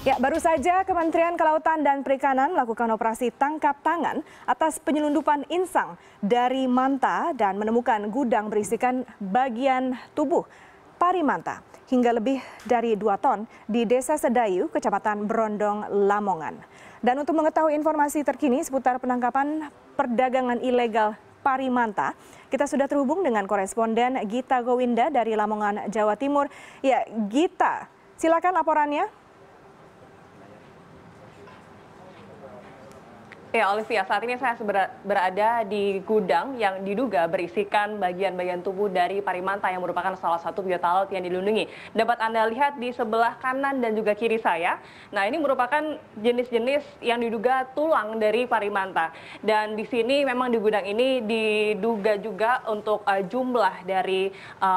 Ya, baru saja Kementerian Kelautan dan Perikanan melakukan operasi tangkap tangan atas penyelundupan insang dari manta dan menemukan gudang berisikan bagian tubuh parimanta hingga lebih dari 2 ton di Desa Sedayu, Kecamatan Brondong, Lamongan. Dan untuk mengetahui informasi terkini seputar penangkapan perdagangan ilegal parimanta, kita sudah terhubung dengan koresponden Gita Gowinda dari Lamongan, Jawa Timur. Ya, Gita, silakan laporannya. Ya, Olivia, saat ini saya berada di gudang yang diduga berisikan bagian-bagian tubuh dari parimanta yang merupakan salah satu biota laut yang dilindungi. Dapat Anda lihat di sebelah kanan dan juga kiri saya. Nah, ini merupakan jenis-jenis yang diduga tulang dari parimanta. Dan di sini memang di gudang ini diduga juga untuk jumlah dari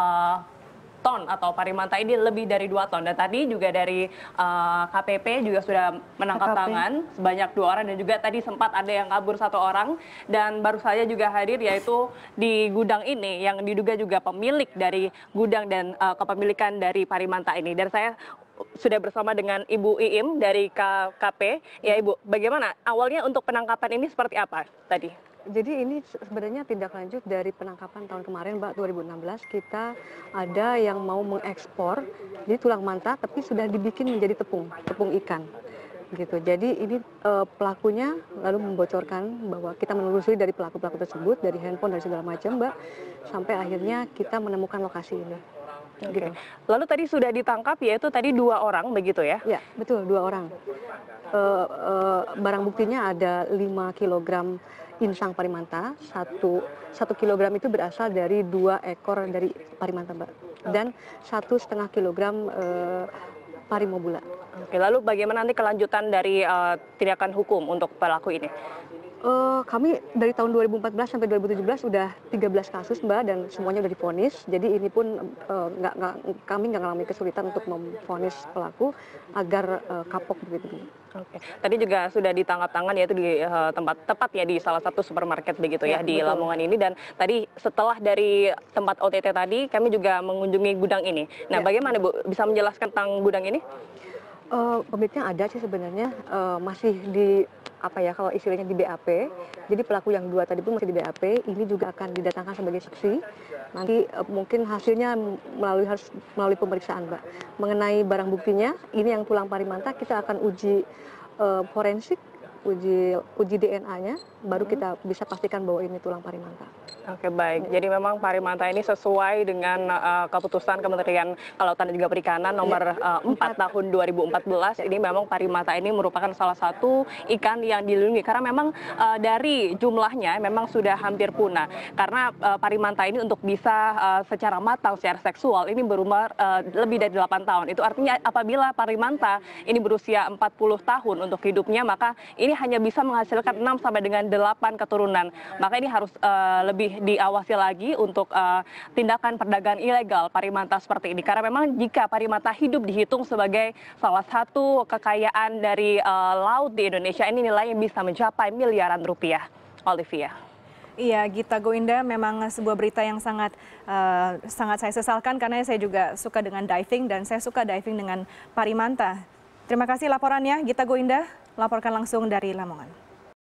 ton atau parimanta ini lebih dari 2 ton. Dan tadi juga dari KPP juga sudah menangkap tangan sebanyak 2 orang, dan juga tadi sempat ada yang kabur 1 orang, dan baru saja juga hadir yaitu di gudang ini yang diduga juga pemilik dari gudang dan kepemilikan dari parimanta ini. Dan saya sudah bersama dengan Ibu Iim dari KKP. Ya Ibu, bagaimana awalnya untuk penangkapan ini seperti apa tadi? Jadi ini sebenarnya tindak lanjut dari penangkapan tahun kemarin, Mbak, 2016. Kita ada yang mau mengekspor, jadi tulang manta tapi sudah dibikin menjadi tepung ikan. Gitu. Jadi ini pelakunya lalu membocorkan bahwa kita menelusuri dari pelaku-pelaku tersebut, dari handphone, dari segala macam, Mbak, sampai akhirnya kita menemukan lokasi ini. Gitu. Lalu tadi sudah ditangkap yaitu tadi 2 orang begitu ya? Ya, betul, 2 orang. Barang buktinya ada 5 kg insang parimanta, 1 kilogram itu berasal dari 2 ekor dari parimanta, Mbak, dan 1,5 kilogram parimobula. Oke, lalu bagaimana nanti kelanjutan dari tindakan hukum untuk pelaku ini? Kami dari tahun 2014 sampai 2017 sudah 13 kasus, Mbak, dan semuanya sudah divonis. Jadi ini pun kami nggak mengalami kesulitan untuk memvonis pelaku agar kapok begitu. Oke. Tadi juga sudah ditangkap tangan yaitu di tempat tepat ya di salah satu supermarket begitu ya, di betul. Lamongan ini. Dan tadi setelah dari tempat OTT tadi kami juga mengunjungi gudang ini. Nah, bagaimana Bu bisa menjelaskan tentang gudang ini? Pemiliknya ada sih sebenarnya, masih di kalau istilahnya di BAP. Jadi pelaku yang 2 tadi pun masih di BAP. Ini juga akan didatangkan sebagai saksi. Nanti mungkin hasilnya melalui pemeriksaan, Mbak. Mengenai barang buktinya, ini yang tulang parimanta kita akan uji forensik, uji DNA-nya, baru kita bisa pastikan bahwa ini tulang parimanta. Oke, baik. Jadi memang parimanta ini sesuai dengan keputusan Kementerian Kelautan dan juga Perikanan nomor 4 tahun 2014. Ini memang parimanta ini merupakan salah satu ikan yang dilindungi karena memang dari jumlahnya memang sudah hampir punah. Karena parimanta ini untuk bisa secara matang secara seksual ini berumur lebih dari 8 tahun. Itu artinya apabila parimanta ini berusia 40 tahun untuk hidupnya, maka ini hanya bisa menghasilkan 6 sampai dengan 8 keturunan. Maka ini harus lebih diawasi lagi untuk tindakan perdagangan ilegal parimanta seperti ini. Karena memang jika parimanta hidup dihitung sebagai salah satu kekayaan dari laut di Indonesia, ini nilainya bisa mencapai miliaran rupiah. Olivia. Iya, Gita Gowinda, memang sebuah berita yang sangat saya sesalkan karena saya juga suka dengan diving dan saya suka diving dengan parimanta. Terima kasih laporannya, Gita Gowinda, laporkan langsung dari Lamongan.